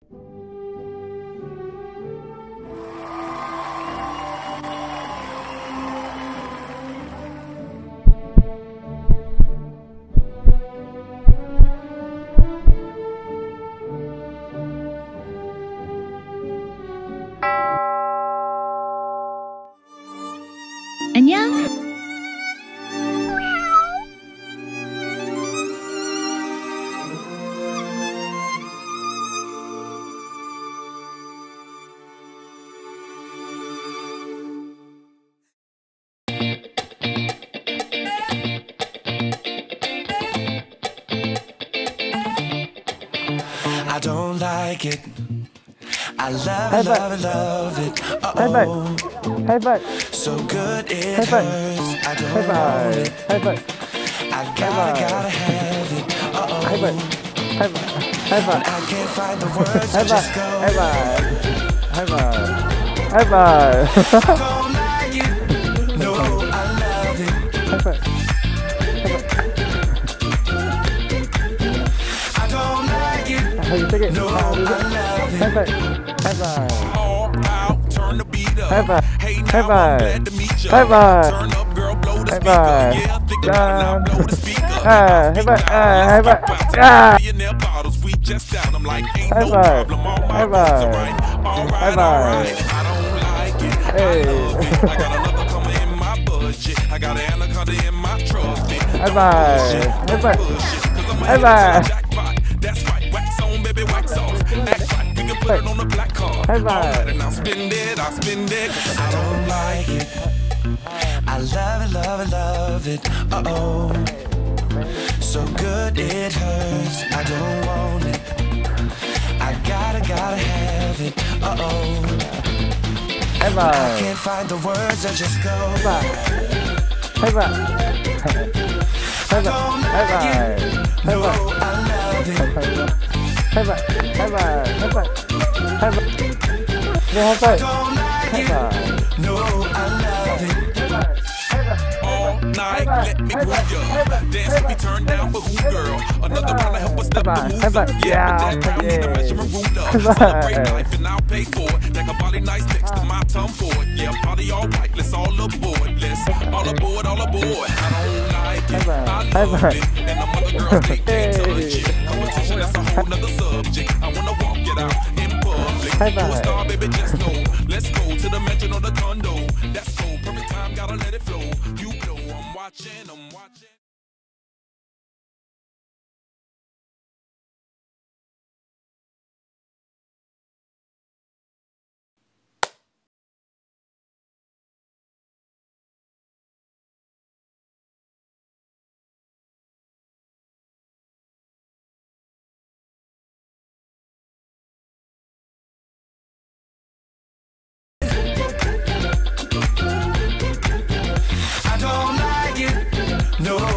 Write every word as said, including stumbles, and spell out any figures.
안녕. I don't like it. I love it, love it, love it. Uh-oh. So good it hurts. I don't want it. I gotta, gotta have it. Uh-oh. When I can't find the words to just go. I don't like it. No, I love it. I don't like it. No, I love it. All out, turn the beat up. Hey now, I'm glad to meet you. Turn up, girl, blow the speaker. Yeah, think about it now, blow the speaker. Millionaire bottles, we just down. I'm like, ain't no problem. All my friends are right. All right, all right. I don't like it. I love it. I got another coming in my budget. I got an anaconda in my trusty. Don't bullshit, don't bullshit. Cause I'm ahead to the jackpot. That's right, wax on, baby, wax off. Act right, we can put it on the black card. All right, and I'll spend it, I'll spend it. Cause I don't like it. I love it, love it, love it. Uh-oh. So good it hurts. I don't want it. I gotta, gotta have it. Uh-oh. I can't find the words, I just go. I don't like it. No, I love it. I don't like it. No, I love it. All night, let me groove ya. Dance with me, turn down for who, girl? Another round to help us step the moves up. Yeah, but that round need a measurement ruler. Celebrate life and I'll pay for it. Like a body nice next to my tongue for it. Yeah, party all right, let's all aboard. Let's all aboard, all aboard. I don't like it, I love it. And the mother girls, they can't touch it. Competition, that's a whole nother subject. I wanna walk it out in public. You a star, baby, just know. Let's go to the mansion or the condo. That's cool, perfect time, gotta let it flow. You blow, I'm watching, I'm watching. No,